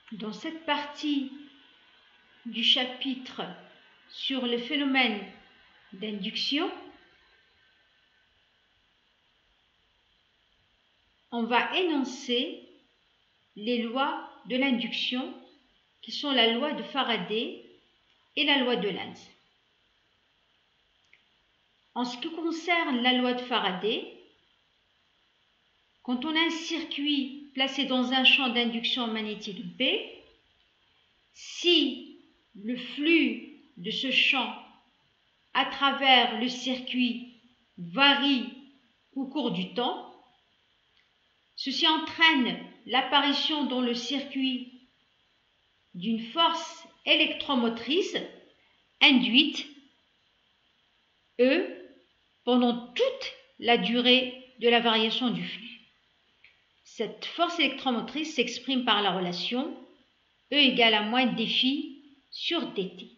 Dans cette partie du chapitre sur le phénomène d'induction, on va énoncer les lois de l'induction qui sont la loi de Faraday et la loi de Lenz. En ce qui concerne la loi de Faraday, quand on a un circuit placé dans un champ d'induction magnétique B, si le flux de ce champ à travers le circuit varie au cours du temps, ceci entraîne l'apparition dans le circuit d'une force électromotrice induite, E, pendant toute la durée de la variation du flux. Cette force électromotrice s'exprime par la relation E égale à moins dφ sur dt.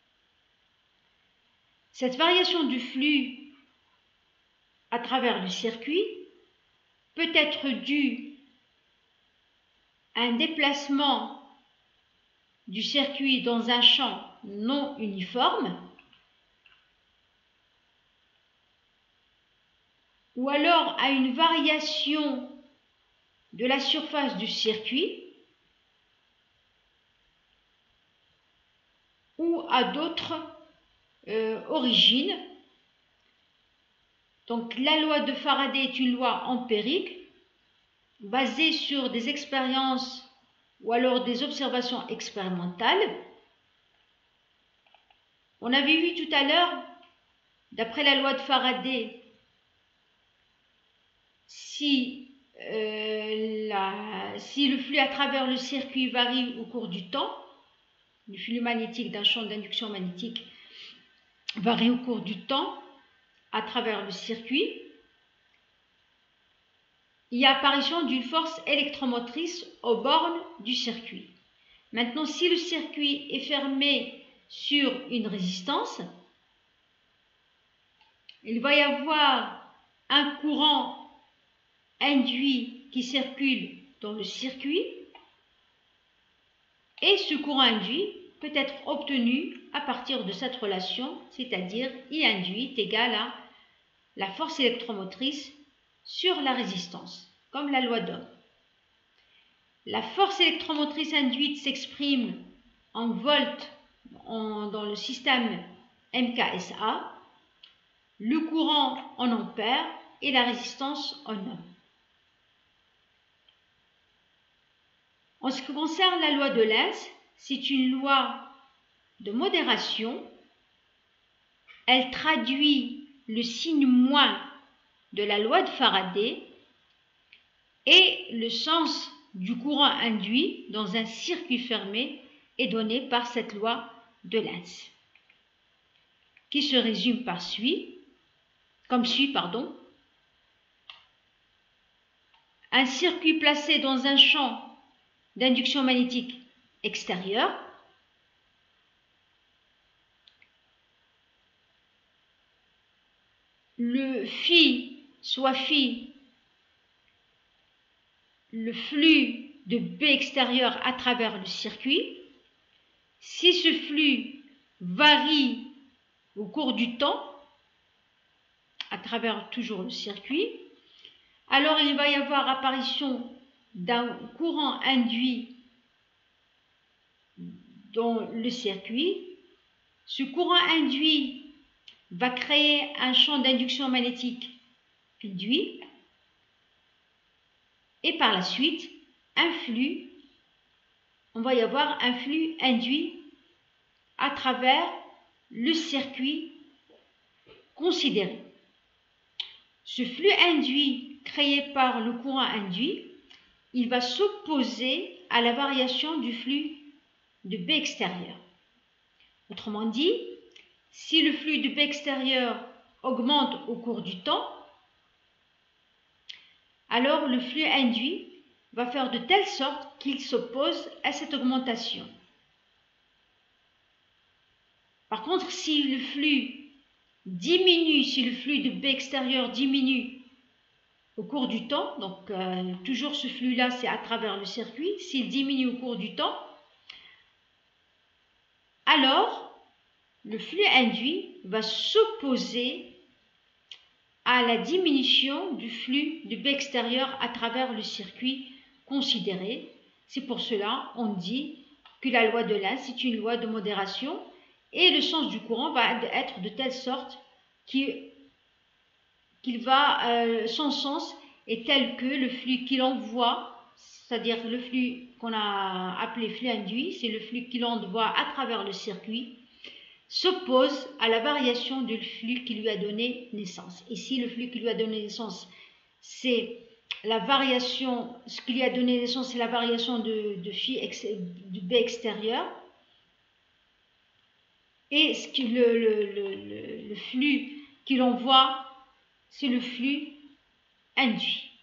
Cette variation du flux à travers le circuit peut être due à un déplacement du circuit dans un champ non uniforme, ou alors à une variation de la surface du circuit, ou à d'autres origines. Donc la loi de Faraday est une loi empirique basée sur des expériences ou alors des observations expérimentales. On avait vu tout à l'heure, d'après la loi de Faraday, si le flux à travers le circuit varie au cours du temps, le flux magnétique d'un champ d'induction magnétique varie au cours du temps à travers le circuit, il y a apparition d'une force électromotrice aux bornes du circuit. Maintenant, si le circuit est fermé sur une résistance, il va y avoir un courant induit qui circule dans le circuit, et ce courant induit peut être obtenu à partir de cette relation, c'est-à-dire I induit est égal à la force électromotrice sur la résistance, comme la loi d'Ohm. La force électromotrice induite s'exprime en volts dans le système MKSA, le courant en ampères et la résistance en ohms. En ce qui concerne la loi de Lenz, c'est une loi de modération. Elle traduit le signe moins de la loi de Faraday et le sens du courant induit dans un circuit fermé est donné par cette loi de Lenz, qui se résume comme suit. Un circuit placé dans un champ d'induction magnétique extérieur, le phi, soit phi, le flux de B extérieur à travers le circuit. Si ce flux varie au cours du temps, à travers toujours le circuit, alors il va y avoir apparition d'un courant induit dans le circuit. Ce courant induit va créer un champ d'induction magnétique induit, et par la suite, on va y avoir un flux induit à travers le circuit considéré. Ce flux induit créé par le courant induit, il va s'opposer à la variation du flux de B extérieur. Autrement dit, si le flux de B extérieur augmente au cours du temps, alors le flux induit va faire de telle sorte qu'il s'oppose à cette augmentation. Par contre, si le flux diminue, si le flux de B extérieur diminue au cours du temps, donc toujours ce flux-là, c'est à travers le circuit, s'il diminue au cours du temps, alors le flux induit va s'opposer à la diminution du flux de B extérieur à travers le circuit considéré. C'est pour cela on dit que la loi de Lenz est une loi de modération et le sens du courant va être de telle sorte qu'il va, son sens est tel que le flux qu'il envoie, c'est-à-dire le flux qu'on a appelé flux induit, c'est le flux qu'il envoie à travers le circuit, s'oppose à la variation du flux qui lui a donné naissance. Ici, le flux qui lui a donné naissance, c'est la variation, ce qui lui a donné naissance, c'est la variation de B extérieur. Et le flux qu'il envoie, c'est le flux induit.